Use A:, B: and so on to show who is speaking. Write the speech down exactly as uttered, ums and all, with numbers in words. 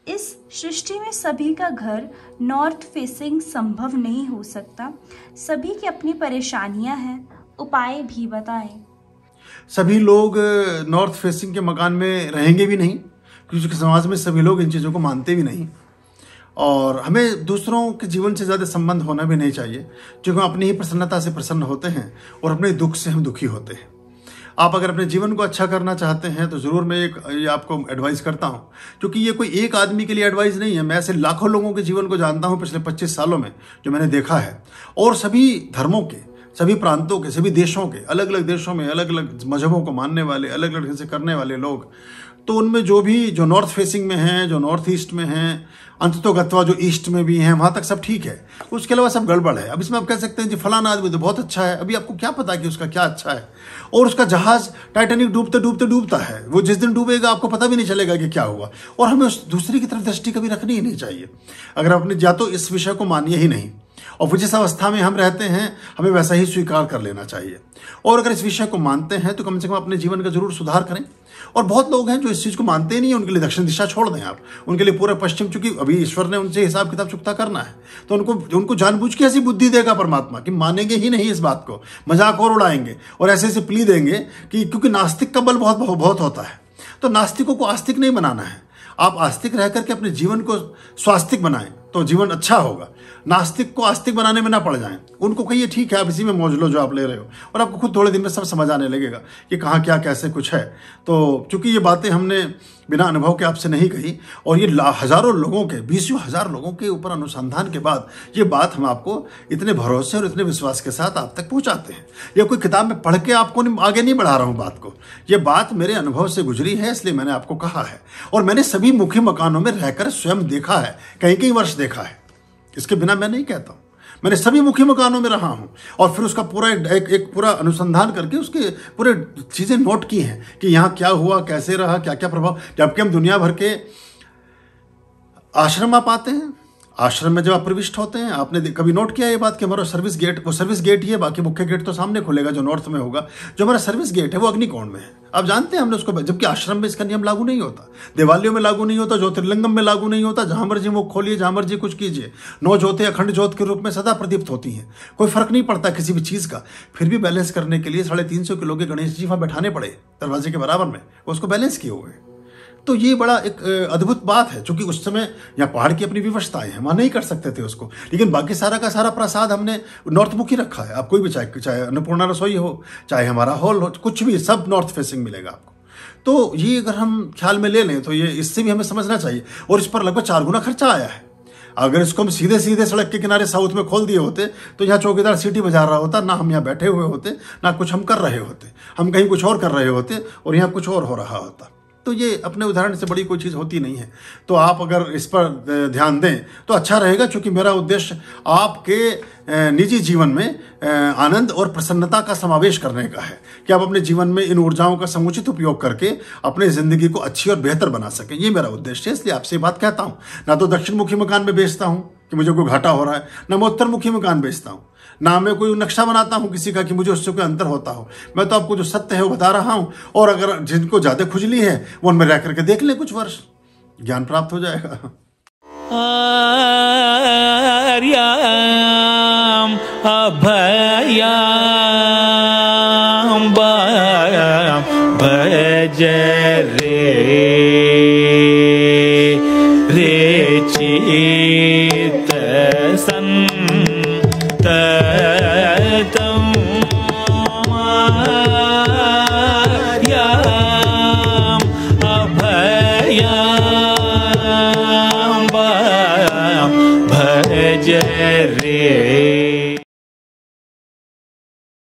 A: इस सृष्टि में सभी का घर नॉर्थ फेसिंग संभव नहीं हो सकता। सभी की अपनी परेशानियां हैं, उपाय भी बताएं।
B: सभी लोग नॉर्थ फेसिंग के मकान में रहेंगे भी नहीं, क्योंकि समाज में सभी लोग इन चीज़ों को मानते भी नहीं। और हमें दूसरों के जीवन से ज़्यादा संबंध होना भी नहीं चाहिए, क्योंकि हम अपनी ही प्रसन्नता से प्रसन्न होते हैं और अपने दुख से हम दुखी होते हैं। आप अगर अपने जीवन को अच्छा करना चाहते हैं तो ज़रूर मैं एक ये आपको एडवाइस करता हूँ, क्योंकि ये कोई एक आदमी के लिए एडवाइस नहीं है। मैं ऐसे लाखों लोगों के जीवन को जानता हूँ पिछले पच्चीस सालों में, जो मैंने देखा है। और सभी धर्मों के, सभी प्रांतों के, सभी देशों के, अलग अलग देशों में अलग अलग मजहबों को मानने वाले, अलग अलग ढंग से करने वाले लोग, तो उनमें जो भी जो नॉर्थ फेसिंग में हैं, जो नॉर्थ ईस्ट में हैं, अंततोगत्वा जो ईस्ट में भी हैं, वहाँ तक सब ठीक है। उसके अलावा सब गड़बड़ है। अब इसमें आप कह सकते हैं जी फलाना आदमी तो बहुत अच्छा है। अभी आपको क्या पता कि उसका क्या अच्छा है। और उसका जहाज टाइटैनिक डूबते डूबते डूबता है, वो जिस दिन डूबेगा आपको पता भी नहीं चलेगा कि क्या हुआ। और हमें उस दूसरे की तरफ दृष्टि कभी रखनी ही नहीं चाहिए। अगर अपने या तो इस विषय को मानिए ही नहीं, और जिस अवस्था में हम रहते हैं हमें वैसा ही स्वीकार कर लेना चाहिए। और अगर इस विषय को मानते हैं तो कम से कम अपने जीवन का जरूर सुधार करें। और बहुत लोग हैं जो इस चीज़ को मानते ही नहीं है, उनके लिए दक्षिण दिशा छोड़ दें आप। उनके लिए पूरा पश्चिम, चूंकि अभी ईश्वर ने उनसे हिसाब किताब चुकता करना है, तो उनको उनको जानबूझ के ऐसी बुद्धि देगा परमात्मा कि मानेंगे ही नहीं इस बात को, मजाक और उड़ाएंगे और ऐसे ऐसे प्ली देंगे कि, क्योंकि नास्तिक का बल बहुत बहुत होता है। तो नास्तिकों को आस्तिक नहीं बनाना है। आप आस्तिक रह करके अपने जीवन को स्वास्तिक बनाएं तो जीवन अच्छा होगा। नास्तिक को आस्तिक बनाने में ना पड़ जाएं। उनको कहिए ठीक है आप इसी में मौज लो जो आप ले रहे हो, और आपको खुद थोड़े दिन में सब समझ आने लगेगा कि कहाँ क्या कैसे कुछ है। तो चूंकि ये बातें हमने बिना अनुभव के आपसे नहीं कही, और ये हजारों लोगों के, बीसों हजार लोगों के ऊपर अनुसंधान के बाद ये बात हम आपको इतने भरोसे और इतने विश्वास के साथ आप तक पहुँचाते हैं। ये कोई किताब में पढ़ के आपको आगे नहीं बढ़ा रहा हूँ बात को। ये बात मेरे अनुभव से गुजरी है, इसलिए मैंने आपको कहा है। और मैंने सभी मुख्य मकानों में रहकर स्वयं देखा है, कई कई वर्ष देखा है। इसके बिना मैं नहीं कहता हूँ। मैंने सभी मुख्य मकानों में रहा हूँ और फिर उसका पूरा एक, एक पूरा अनुसंधान करके उसके पूरे चीज़ें नोट की हैं कि यहाँ क्या हुआ, कैसे रहा, क्या क्या प्रभाव। जबकि हम दुनिया भर के आश्रम आप आते हैं, आश्रम में जब आप प्रविष्ट होते हैं, आपने कभी नोट किया ये बात कि हमारा सर्विस गेट, वो सर्विस गेट ही है, बाकी मुख्य गेट तो सामने खुलेगा जो नॉर्थ में होगा। जो हमारा सर्विस गेट है वो अग्निकोण में है। आप जानते हैं हमने उसको, जबकि आश्रम में इसका नियम लागू नहीं होता, दिवालियों में लागू नहीं होता, ज्योतिर्लिंगम में लागू नहीं होता। जहां मर्जी मुख खोलिए, जहां मर्जी कुछ कीजिए, नौ ज्योति अखंड ज्योत के रूप में सदा प्रदीप्त होती हैं। कोई फर्क नहीं पड़ता किसी भी चीज़ का। फिर भी बैलेंस करने के लिए साढ़े तीन सौ किलो के गणेश जी वहाँ बैठाने पड़े दरवाजे के बराबर में, उसको बैलेंस किए हुए। तो ये बड़ा एक अद्भुत बात है, क्योंकि उस समय यहाँ पहाड़ की अपनी व्यवस्थाएं हैं, वहाँ नहीं कर सकते थे उसको। लेकिन बाकी सारा का सारा प्रसाद हमने नॉर्थ मुखी रखा है। आप कोई भी, चाहे चाहे अन्नपूर्णा रसोई हो, चाहे हमारा हॉल हो, कुछ भी, सब नॉर्थ फेसिंग मिलेगा आपको। तो ये अगर हम ख्याल में ले लें तो ये इससे भी हमें समझना चाहिए। और इस पर लगभग चार गुना खर्चा आया है। अगर इसको हम सीधे सीधे सड़क के किनारे साउथ में खोल दिए होते तो यहाँ चौकीदार सीटी बजा रहा होता, ना हम यहाँ बैठे हुए होते, ना कुछ हम कर रहे होते। हम कहीं कुछ और कर रहे होते और यहाँ कुछ और हो रहा होता। तो ये अपने उदाहरण से बड़ी कोई चीज़ होती नहीं है। तो आप अगर इस पर ध्यान दें तो अच्छा रहेगा, क्योंकि मेरा उद्देश्य आपके निजी जीवन में आनंद और प्रसन्नता का समावेश करने का है कि आप अपने जीवन में इन ऊर्जाओं का समुचित उपयोग करके अपने ज़िंदगी को अच्छी और बेहतर बना सकें। ये मेरा उद्देश्य है, इसलिए आपसे बात कहता हूँ। ना तो दक्षिण मुखी मकान में बेचता हूँ कि मुझे कोई घाटा हो रहा है, ना मैं उत्तर मुखी मकान बेचता हूँ, ना मैं कोई नक्शा बनाता हूं किसी का कि मुझे उससे कोई अंतर होता हो। मैं तो आपको जो सत्य है वो बता रहा हूं। और अगर जिनको ज्यादा खुजली है वो उनमें रह करके देख ले, कुछ वर्ष ज्ञान प्राप्त हो जाएगा।
C: आर्याम अभयाम भज रे रे चित सन तम आर्याम अभयाम भज रे